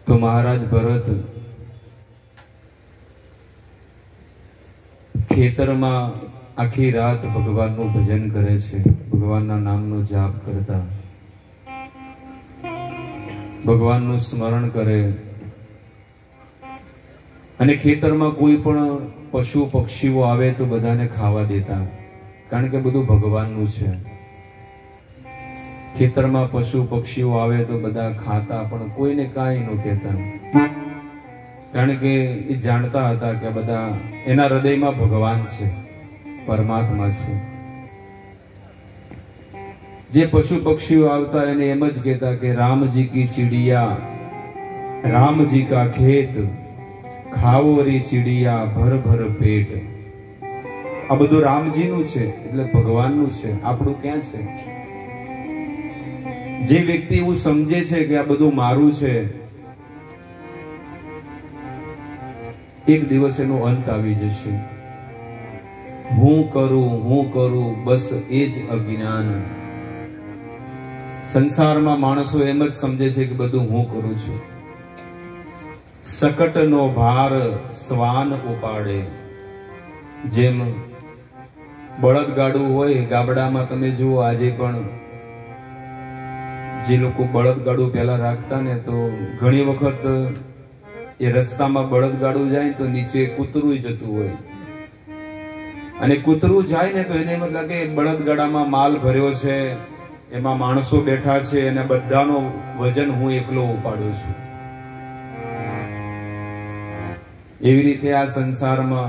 તો મહારાજ ભરત ખેતરમાં આખી રાત ભગવાનનું ભજન કરે છે, ભગવાનના નામનો જાપ કરતા, ભગવાનનું સ્મરણ કરે અને ખેતરમાં કોઈ પણ પશુ પક્ષીઓ આવે તો બધાને ખાવા દેતા, કારણ કે બધું ભગવાનનું છે. ખેતરમાં પશુ પક્ષીઓ આવે તો બધા ખાતા, પણ કોઈને કાંઈ ન કહેતા, કારણ કે એ જાણતા હતા કે બધા એના હૃદયમાં ભગવાન છે, પરમાત્મા છે. જે પશુ પક્ષીઓ આવતા એને એમ જ કહેતા કે રામજી કી ચિડિયા, રામજી કા ખેત, ખાવો રે ચિડિયા ભર ભર પેટ. આ બધું રામજીનું છે, એટલે ભગવાનનું છે, આપણું ક્યાં છે? જે વ્યક્તિ એવું સમજે છે કે આ બધું મારું છે, એક દિવસ એનો અંત આવી જશે. હું કરું બસ એ જ અજ્ઞાન. સંસારમાં માણસો એમ જ સમજે છે કે બધું હું કરું છું. સકટનો ભાર શ્વાન ઉપાડે. જેમ બળદગાડું હોય ગાબડામાં, તમે જુઓ આજે પણ જે લોકો બળદગાડું પહેલા રાખતા ને, તો ઘણી વખત એ રસ્તામાં બળદગાડું જાય તો નીચે કૂતરું જતું હોય, અને કૂતરું જાય ને તો એને એમ લાગે બળદગાડામાં માલ ભર્યો છે, એમાં માણસો બેઠા છે અને બધાનો વજન હું એકલો ઉપાડું છું. એવી રીતે આ સંસારમાં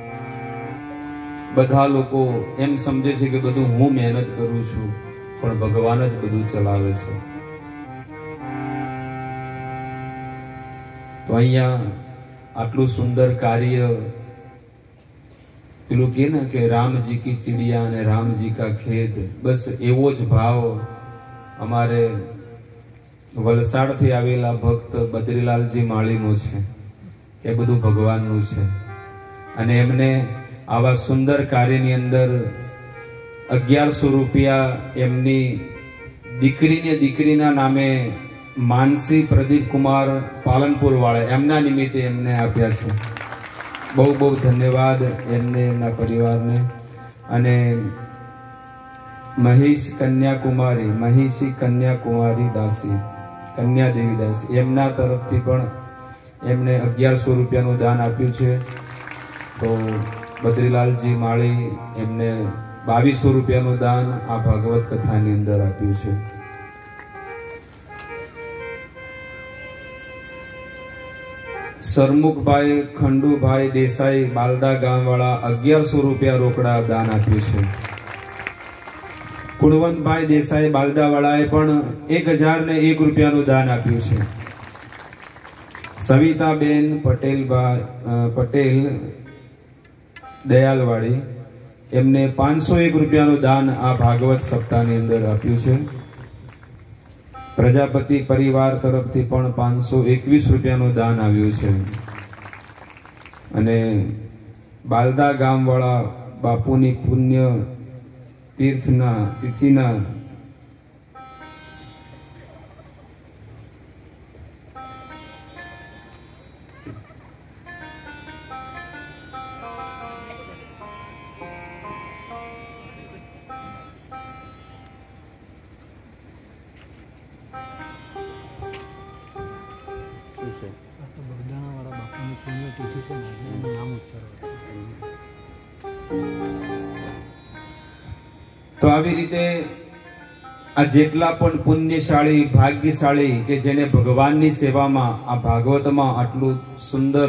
બધા લોકો એમ સમજે છે કે બધું હું મહેનત કરું છું, પણ ભગવાન જ બધું ચલાવે છે. તો અહીંયા આટલું સુંદર કાર્ય, પેલું કે ને કે રામજી કી ચિડિયા અને રામજી કા ખેત, બસ એવો જ ભાવ અમારે વલસાડથી આવેલા ભક્ત બદ્રીલાલજી માળીનો છે. એ બધું ભગવાનનું છે, અને એમને આવા સુંદર કાર્યની અંદર 1100 રૂપિયા એમની દીકરીના નામે માનસી પ્રદીપ કુમાર પાલનપુર વાળા એમના નિમિત્તે એમને આપ્યા છે. બહુ બહુ ધન્યવાદ એમને, એમના પરિવારને. અને મહિષી કન્યાકુમારી દાસી, કન્યા દેવી દાસી, એમના તરફથી પણ એમને 1100 રૂપિયાનું દાન આપ્યું છે. તો બદ્રીલાલજી માળી એમને 2200 રૂપિયાનું દાન આ ભાગવત કથાની અંદર આપ્યું છે. સરમુખભાઈ ખંડુભાઈ દેસાઈ બાલદા ગામ વાળા 1100 રૂપિયા રોકડા દાન આપ્યું છે. કુણવંતભાઈ દેસાઈ બાલદા વાળાએ પણ 1001 રૂપિયાનું દાન આપ્યું છે. સવિતાબેન પટેલ દયાલવાડી એમને 501 રૂપિયાનું દાન આ ભાગવત સપ્તાહની અંદર આપ્યું છે. પ્રજાપતિ પરિવાર તરફથી પણ 521 રૂપિયાનું દાન આવ્યું છે. અને બાલદા ગામ વાળા બાપુની પુણ્ય તીર્થના તિથિના તો આવી રીતે આ જેટલા પણ પુણ્યશાળી ભાગ્યશાળી કે જેને ભગવાનની સેવામાં આ ભાગવતમાં આટલું સુંદર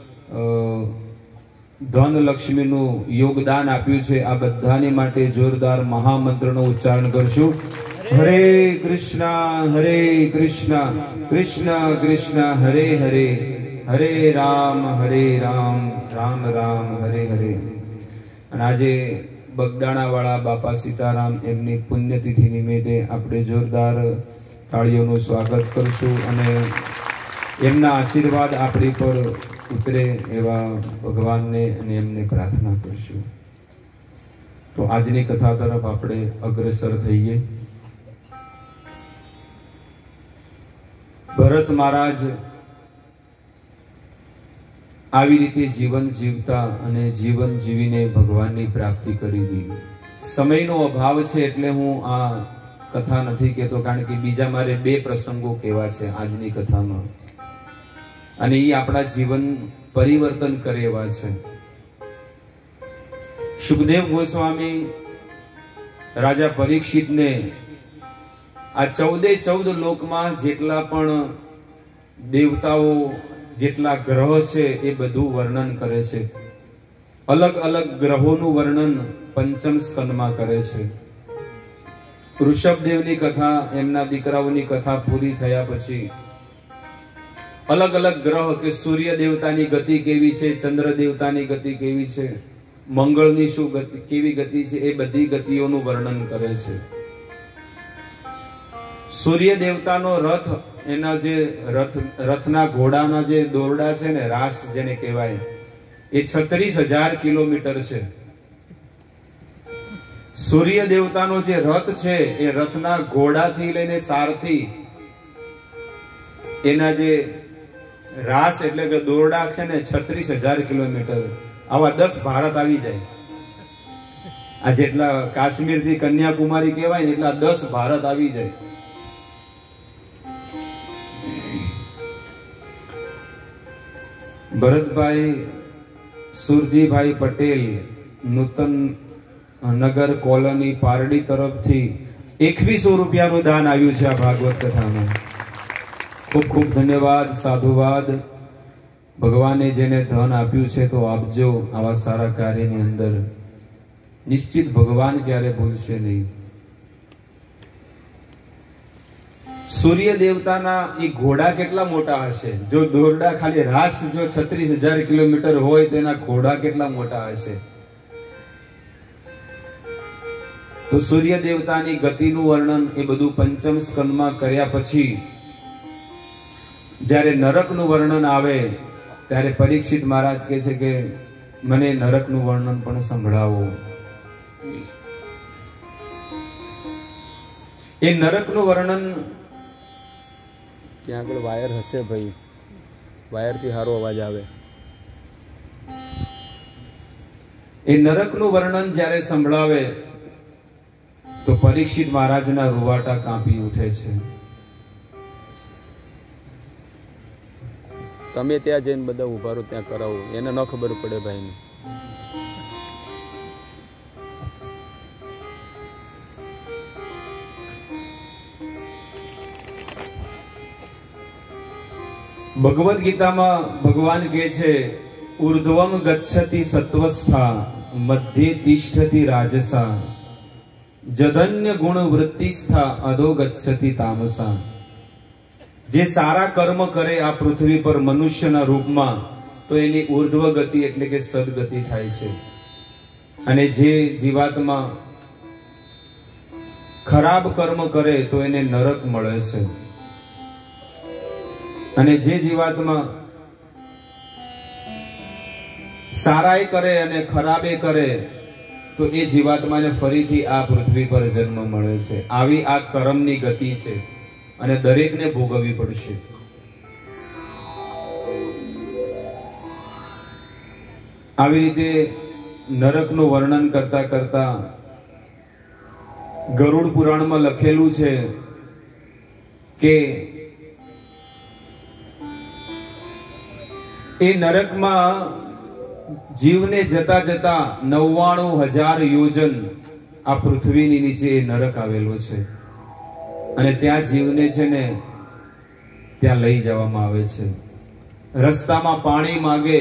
ધન લક્ષ્મીનું યોગદાન આપ્યું છે, આ બધાની માટે જોરદાર મહામંત્રનો ઉચ્ચારણ કરશું. હરે કૃષ્ણ કૃષ્ણ કૃષ્ણ હરે હરે, હરે રામ રામ રામ હરે હરે. અને આજે બગડાણા વાળા બાપા સીતારામ એમની પુણ્યતિથિ નિમિત્તે આપણે જોરદાર તાળીઓનું સ્વાગત કરશું અને એમના આશીર્વાદ આપણી પર ઉતરે એવા ભગવાનને અને એમને પ્રાર્થના કરશું. તો આજની કથા તરફ આપણે અગ્રસર થઈએ. ભરત મહારાજ આવી રીતે જીવન જીવતા અને જીવન જીવીને ભગવાનની પ્રાપ્તિ કરી દીધી. સમયનો અભાવ છે એટલે હું આ કથા નથી કહેતો, કારણ કે બીજા મારે 2 પ્રસંગો કહેવા છે આજની કથામાં, અને એ આપણા જીવન પરિવર્તન કરે એવા છે. સુખદેવ ગોસ્વામી રાજા પરીક્ષિતને આ 14 લોકમાં જેટલા પણ દેવતાઓ, જેટલા ગ્રહ છે એ બધું વર્ણન કરે છે. અલગ અલગ ગ્રહોનું વર્ણન પંચમ સ્કંદમાં કરે છે. ઋષભદેવની કથા, એમના દીકરાઓની કથા પૂરી થયા પછી અલગ અલગ ગ્રહ કે સૂર્ય દેવતાની ગતિ કેવી છે, ચંદ્ર દેવતાની ગતિ કેવી છે, મંગળની શું ગતિ, કેવી ગતિ છે, એ બધી ગતિઓનું વર્ણન કરે છે. સૂર્ય દેવતાનો રથ, એના જે રથના ઘોડાના જે દોરડા છે ને, રાસ જેને કહેવાય, એ 36,000 કિલોમીટર છે. સૂર્ય દેવતાનો જે રથ છે એ રથના ઘોડાથી લઈને સારથી, એના જે રાસ એટલે કે દોરડા છે ને 36,000 કિલોમીટર. આવા 10 ભારત આવી જાય. આ જેટલા કાશ્મીર થી કન્યાકુમારી કહેવાય ને એટલા 10 ભારત આવી જાય. ભરતભાઈ સુરજીભાઈ પટેલ, નૂતન નગર કોલોની, પારડી તરફથી 2100 રૂપિયાનું દાન આવ્યું છે આ ભાગવત કથામાં. ખૂબ ખૂબ ધન્યવાદ, સાધુવાદ. ભગવાને જેને ધન આપ્યું છે તો આપજો આવા સારા કાર્યની અંદર. નિશ્ચિત ભગવાન ક્યારે ભૂલશે નહીં. સૂર્ય દેવતાના એ ઘોડા કેટલા મોટા હશે? જો દોરડા ખાલી રાસ જો 36,000 કિલોમીટર હોય તેના ઘોડા કેટલા મોટા હશે? તો સૂર્ય દેવતાની ગતિનું વર્ણન એ બધું પંચમ સ્કંદમાં કર્યા પછી જ્યારે નરકનું વર્ણન આવે ત્યારે પરીક્ષિત મહારાજ કહે છે કે મને નરકનું વર્ણન પણ સંભળાવો. એ નરકનું વર્ણન, ત્યાં આગળ વાયર હશે ભાઈ, વાયરથી સારો અવાજ આવે. એ નરકનું વર્ણન જ્યારે સંભળાવે તો પરીક્ષિત મહારાજના રૂવાટા કાંપી ઉઠે છે. તમે ત્યાં જઈને બધા ઉભા રહો, ત્યાં કરાવો, એને ન ખબર પડે ભાઈને. ભગવદ ગીતામાં ભગવાન કહે છે, ઉર્ધ્વમ ગચ્છતિ સત્વસ્થા મધ્યે તિષ્ઠતિ રાજસા જધન્ય ગુણ વૃત્તિસ્થા અધો ગચ્છતિ તામસા. જે સારા કર્મ કરે આ પૃથ્વી પર મનુષ્યના રૂપમાં તો એની ઉર્ધ્વ ગતિ એટલે કે સદગતિ થાય છે. અને જે જીવાત્મા ખરાબ કર્મ કરે તો એને નરક મળે છે. અને જે જીવાત્મા સારાય કરે અને ખરાબે કરે તો એ જીવાત્માને ફરીથી આ પૃથ્વી પર જન્મ મળે છે. આવી આ કર્મની ગતિ છે અને દરેકને ભોગવવી પડશે. આવી રીતે નરકનું વર્ણન કરતા કરતા ગરુડ પુરાણમાં લખેલું છે કે એ નરકમાં જીવને જતા જતા 99,000 યોજન આ પૃથ્વીની નીચે એ નરક આવેલો છે. અને ત્યાં જીવને છે ને ત્યાં લઈ જવામાં આવે છે. રસ્તામાં પાણી માંગે,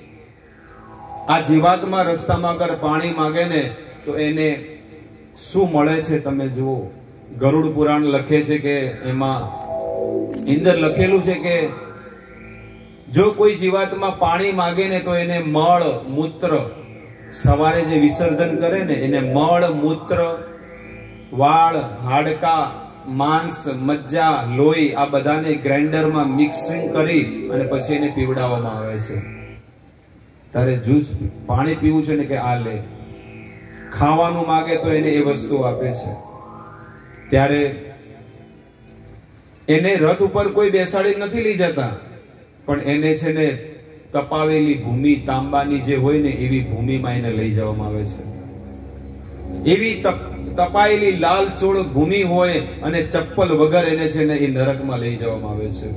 આ જીવાત્મા રસ્તામાં અગર પાણી માંગે ને તો એને શું મળે છે તમે જુઓ. ગરુડ પુરાણ લખે છે કે એમાં અંદર લખેલું છે કે જો કોઈ જીવાત્મા પાણી માંગે ને તો એને મળ મૂત્ર, સવારે જે વિસર્જન કરે ને એને મળ મૂત્ર, વાળ, હાડકા, માંસ, મજ્જા, લોહી આ બધાને ગ્રાઇન્ડરમાં મિક્સિંગ કરી અને પછી એને પીવડાવવામાં આવે છે. તારે જ્યુસ પાણી પીવું છે ને કે આ લે. ખાવાનું માંગે તો એને એ વસ્તુ આપે છે. ત્યારે એને રથ ઉપર કોઈ બેસાડી નથી લઈ જતા, પણ એને છે ને તપાવેલી ભૂમિ તાંબાની જે હોય ને એવી ભૂમિમાં એને લઈ જવામાં આવે છે. એવી તપાયેલી લાલ ચોળ ભૂમિ હોય અને ચપ્પલ વગર એને છે ને એ નરકમાં લઈ જવામાં આવે છે.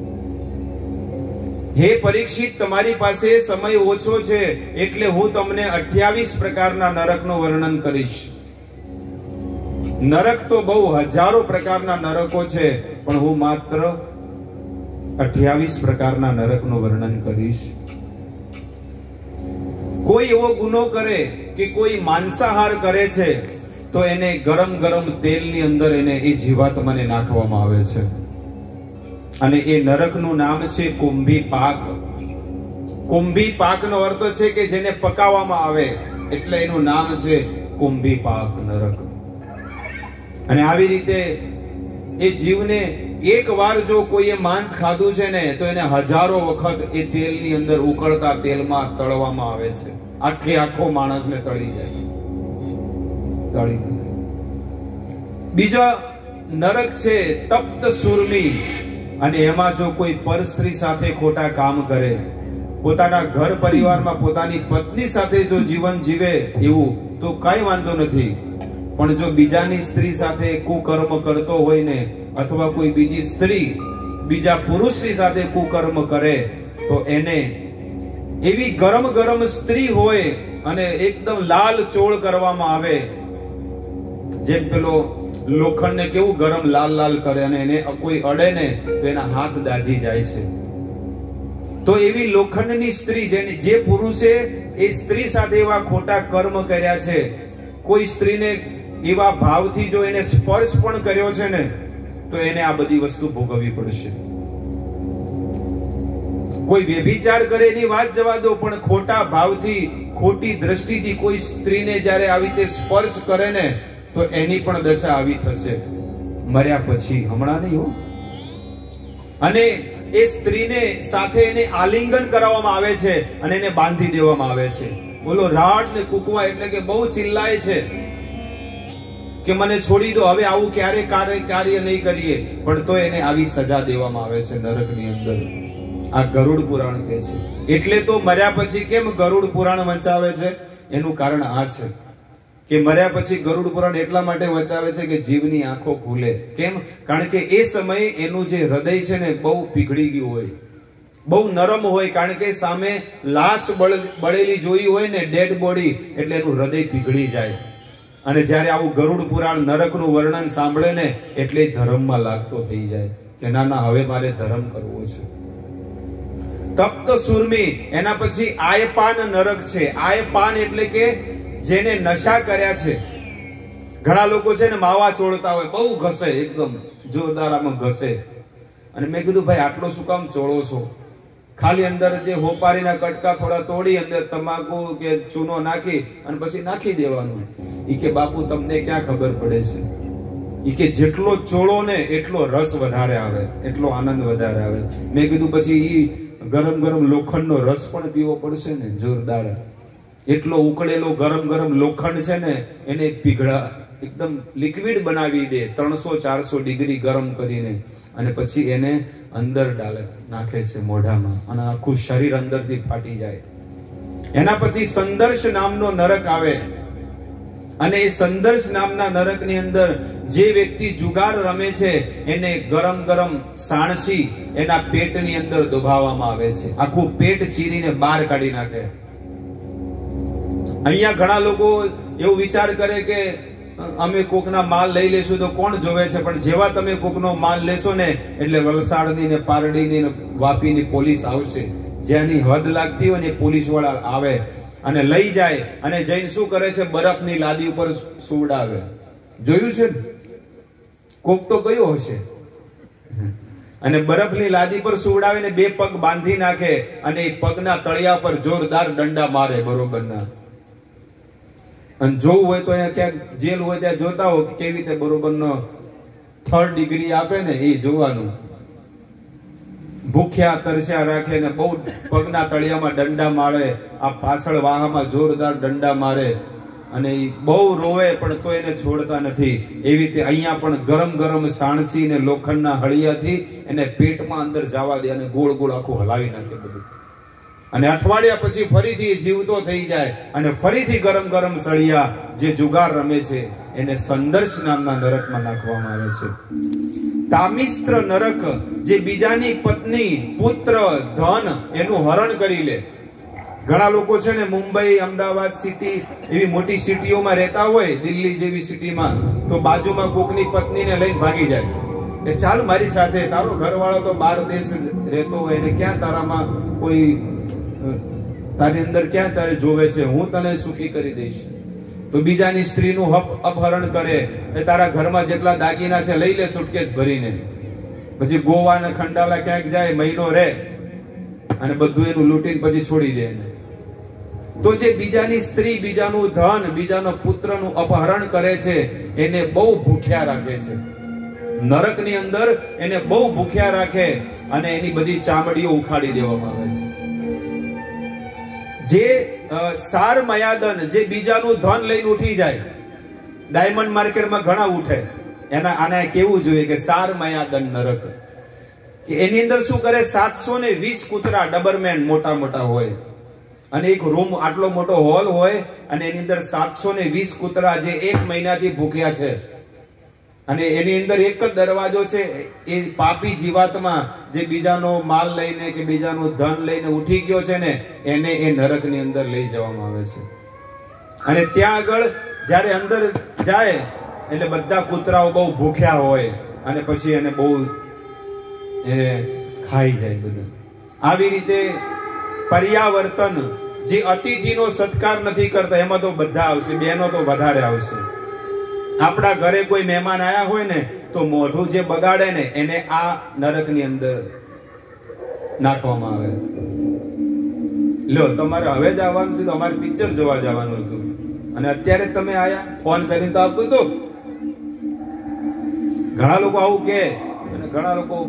હે પરીક્ષિત, તમારી પાસે સમય ઓછો છે એટલે હું તમને 28 પ્રકારના નરકનું વર્ણન કરીશ. નરક તો બહુ હજારો પ્રકારના નરકો છે, પણ હું માત્ર 28 પ્રકારના નરકનું વર્ણન કરીશ. કોઈ એવો ગુનો કરે કે કોઈ માંસાહાર કરે છે તો એને ગરમ ગરમ તેલની અંદર એને એ જીવાત્માને નાખવામાં આવે છે, અને એ નરકનું નામ છે કુંભી પાક. કુંભી પાકનો અર્થ છે કે જેને પકાવવામાં આવે, એટલે એનું નામ છે કુંભી પાક નરક. અને આવી રીતે એ જીવને એક વાર જો કોઈએ માંસ ખાધું છે ને તો એને હજારો વખત એ તેલની અંદર ઉકળતા તેલમાં તળવામાં આવે છે. આખો માણસને તળી જાય, તળી નાખે. બીજા નરક છે તપ્ત સુરમી, અને એમાં જો કોઈ પરસ્ત્રી સાથે ખોટા કામ કરે, પોતાના ઘર પરિવારમાં પોતાની પત્ની સાથે જો જીવન જીવે એવું તો કઈ વાંધો નથી, પણ જો બીજાની સ્ત્રી સાથે કુકર્મ કરતો હોય ને, અથવા કોઈ બીજી સ્ત્રી બીજા પુરુષની સાથે કુકર્મ કરે તો એને એવી ગરમ ગરમ સ્ત્રી હોય અને એકદમ લાલ ચોળ કરવામાં આવે, જેમ પેલો લોખંડને કેવું ગરમ લાલ લાલ કરે અને એને કોઈ અડે ને તો એના હાથ દાઝી જાય છે. તો એવી લોખંડની સ્ત્રી જે પુરુષે એ સ્ત્રી સાથે એવા ખોટા કર્મ કર્યા છે, કોઈ સ્ત્રીને એવા ભાવથી જો એને સ્પર્શ પણ કર્યો છે ને તો એને આ બધી વસ્તુ ભોગવવી પડશે. કોઈ વ્યભિચાર કરે એની વાત જવા દો, પણ ખોટા ભાવથી ખોટી દ્રષ્ટિથી કોઈ સ્ત્રીને જ્યારે આવી રીતે સ્પર્શ કરે ને તો એની પણ દશા આવી થશે મર્યા પછી, હમણાં નહીં હો. અને એ સ્ત્રીને સાથે એને આલિંગન કરાવવામાં આવે છે અને એને બાંધી દેવામાં આવે છે. બોલો, રાડ ને કુકવા એટલે કે બહુ ચિલ્લાય છે કે મને છોડી દો, હવે આવું ક્યારે કાર્ય નહીં કરીએ, પણ તો એને આવી સજા દેવામાં આવે છે નરકની અંદર. આ ગરુડ પુરાણ કહે છે. એટલે તો મર્યા પછી કેમ ગરુડ પુરાણ વંચાવે છે? એનું કારણ આ છે કે મર્યા પછી ગરુડ પુરાણ એટલા માટે વંચાવે છે કે જીવની આંખો ખુલે. કેમ? કારણ કે એ સમયે એનું જે હૃદય છે ને બહુ પીગળી ગયું હોય, બહુ નરમ હોય, કારણ કે સામે લાશ બળેલી જોઈ હોય ને, ડેડ બોડી, એટલે એનું હૃદય પીગળી જાય. અને જ્યારે આવું ગરુડ પુરાણ નરકનું વર્ણન સાંભળે ને એટલે ધર્મમાં લાગતો થઈ જાય કે ના ના, હવે મારે ધર્મ કરવો છે. તપ્ત સુરમી, એના પછી આયપાન નરક છે. આયપાન એટલે કે જેને નશા કર્યા છે. ઘણા લોકો છે ને માવા ચોળતા હોય, બહુ ઘસે, એકદમ જોરદાર આમાં ઘસે. અને મેં કીધું ભાઈ આટલો શું કામ ચોળો છો? ખાલી અંદર જે હોપારીના કટકા થોડા તોડી અંદર તમાકુ કે ચૂનો નાખી અને પછી નાખી દેવાનું. ઈ કે બાપુ તમને ક્યાં ખબર પડે છે? ઈ કે જેટલો ચોળો ને એટલો રસ વધારે આવે, એટલો આનંદ વધારે આવે. મેં કીધું પછી ઈ ગરમ ગરમ લોખંડનો રસ પણ પીવો પડશે ને, જોરદાર. એટલો ઉકળેલો ગરમ ગરમ લોખંડ છે ને એને પીગળા એકદમ લિક્વિડ બનાવી દે 300-400 ડિગ્રી ગરમ કરીને, અને પછી એને અંદર નાખે છે મોઢામાં, અને આખું શરીર અંદરથી ફાટી જાય. એના પછી સંદર્શ નામનો નરક આવે, અને એ સંદર્શ નામના નરકની અંદર જે વ્યક્તિ જુગાર રમે છે એને ગરમ ગરમ સાણસી એના પેટની અંદર દબાવવામાં આવે છે. આખું પેટ ચીરીને બહાર કાઢી નાખે. અહીંયા ઘણા લોકો એવું વિચાર કરે કે અમે કોકના માલ લઈ લેશું તો કોણ જોવે છે, પણ જેવા તમે કોકનો માલ લેશો ને એટલે વલસાડની ને પારડીની ને વાપીની પોલીસ આવશે. જ્યાંની હદ લાગતી હોય ને પોલીસ વાળા આવે અને લઈ જાય, અને જઈને શું કરે છે, બરફની લાદી ઉપર સુવડાવે. જોયું છે ને? કોક તો ગયો હશે. અને બરફની લાદી પર સુવડાવીને 2 પગ બાંધી નાખે અને એ પગના તળિયા પર જોરદાર દંડા મારે બરોબરના. અને જોવું હોય તો અહીંયા ક્યાંક જેલ હોય ત્યાં જોતા હો કેવી રીતે બરોબરનો 3rd ડિગ્રી આપે ને એ જોવાનું. ભૂખ્યા તરસ્યા રાખે ને બહુ પગના તળિયામાં દંડા મારે, આ પાછળ વાહામાં જોરદાર દંડા મારે, અને બહુ રોવે પણ તો એને છોડતા નથી. એવી રીતે અહીંયા પણ ગરમ ગરમ સાણસી ને લોખંડના હળિયાથી એને પેટમાં અંદર જવા દે અને ગોળ ગોળ આખું હલાવી નાખે બધું. અને અઠવાડિયા પછી ફરીથી જીવતો થઈ જાય અને ફરીથી ગરમ ગરમ સળિયા જે જુગાર રમે છે એને સંદર્શ નામના નરકમાં નાખવામાં આવે છે. તામિસ્ત્ર નરક, જે બીજાની પત્ની, પુત્ર, ધન એનું હરણ કરી લે. ઘણા લોકો છે ને મુંબઈ, અમદાવાદ સિટી એવી મોટી સિટીઓમાં રહેતા હોય, દિલ્હી જેવી સિટીમાં, તો બાજુમાં કોકની પત્નીને લઈને ભાગી જાય કે ચાલ મારી સાથે, તારો ઘરવાળો તો બહાર દેશ રહેતો હોય, એને ક્યાં તારામાં કોઈ તારી અંદર ક્યાં તારે જોવે છે, હું તને સુખી કરી દઈશ. તો બીજાની સ્ત્રીનું અપહરણ કરે, તારા ઘરમાં જેટલા દાગીના છે લઈ લે સુટકેસ ભરીને, પછી ગોવા ને ખંડાલા ક્યાંક જાય, મહિનો રહે અને બધું એનું લૂંટીને પછી છોડી દે એને. તો જે બીજાની સ્ત્રી, બીજાનું ધન, બીજાનો પુત્રનું અપહરણ કરે છે એને બહુ ભૂખ્યા રાખે છે. નરકની અંદર એને બહુ ભૂખ્યા રાખે અને એની બધી ચામડીઓ ઉખાડી દેવામાં આવે છે. જે સાર મયાદન, જે બીજાનું ધન લઈને ઉઠી જાય, ડાયમંડ માર્કેટમાં ઘણા ઉઠે, આને કેવું જોઈએ કે સાર મયાદન નરક. કે એની અંદર શું કરે, 720 કૂતરા ડબરમેન મોટા મોટા હોય અને એક રૂમ આટલો મોટો હોલ હોય અને એની અંદર 720 કૂતરા જે 1 મહિનાથી ભૂખ્યા છે. અને એની અંદર એક જ દરવાજો છે, એ પાપી જીવાત્મા જે બીજાનો માલ લઈને કે બીજાનું ધન લઈને ઉઠી ગયો છે ને, એને એ નરકની અંદર લઈ જવામાં આવે છે. અને ત્યાં આગળ જ્યારે અંદર જાય એટલે બધા કૂતરાઓ બહુ ભૂખ્યા હોય અને પછી એને બહુ ખાઈ જાય બધું. આવી રીતે પર્યાવર્તન, જે અતિથિનો સત્કાર નથી કરતા, એમાં તો બધા આવશે, બેનો તો વધારે આવશે. આપણા ઘરે કોઈ મહેમાન આયા હોય ને તો મોઢું જે બગાડે ને એને આ નરકની અંદર નાખવામાં આવે. લો, તમારે હવે જ આવવાનું છે, તો અમારે પિક્ચર જોવા જવાનું હતું અને અત્યારે તમે આયા, ફોન કરીને તો આપતું હતું. ઘણા લોકો આવું કે, અને ઘણા લોકો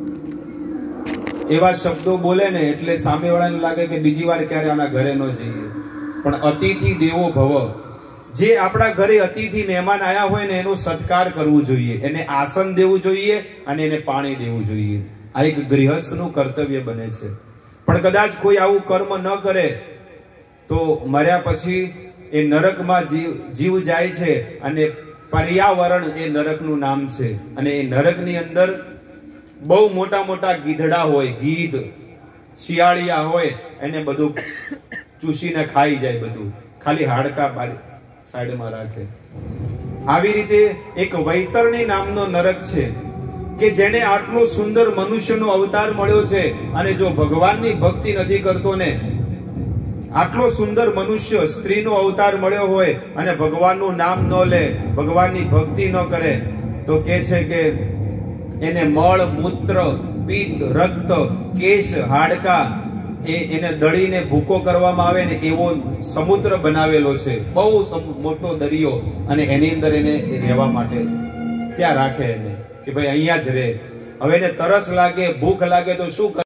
એવા શબ્દો બોલે ને એટલે સામેવાળાને લાગે કે બીજી વાર ક્યારે આના ઘરે ન જઈએ. પણ અતિથિ દેવો ભવ, જે આપણા ઘરે અતિથિ મહેમાન આયા હોય ને એનો સત્કાર કરવું જોઈએ, એને આસન દેવું જોઈએ અને એને પાણી દેવું જોઈએ. આ એક ગૃહસ્થનું કર્તવ્ય બને છે. પણ કદાચ કોઈ આવું કર્મ ન કરે તો મર્યા પછી એ નરકમાં જીવ જાય છે. અને પર્યાવરણ એ નરકનું નામ છે. અને એ નરકની અંદર બહુ મોટા મોટા ગીધડા હોય, ગીધ, શિયાળિયા હોય, એને બધું ચૂસીને ખાઈ જાય, બધું ખાલી હાડકા સાઈડમાં રાખે. આવી રીતે એક વૈતરણી નામનો નરક છે કે જેને આટલો સુંદર મનુષ્યનો અવતાર મળ્યો છે અને જો ભગવાનની ભક્તિ નથી કરતો ને, આટલો સુંદર મનુષ્ય સ્ત્રીનો અવતાર મળ્યો હોય અને ભગવાનનું નામ ન લે, ભગવાનની ભક્તિ ન કરે, તો કે છે કે એને મળ, મૂત્ર, પિત્ત, રક્ત, કેશ, હાડકા એને દળીને ભૂકો કરવામાં આવે ને એવો સમુદ્ર બનાવેલો છે, બહુ મોટો દરિયો, અને એની અંદર એને રહેવા માટે ત્યાં રાખે એને કે ભાઈ અહીંયા જ રહે. હવે એને તરસ લાગે, ભૂખ લાગે તો શું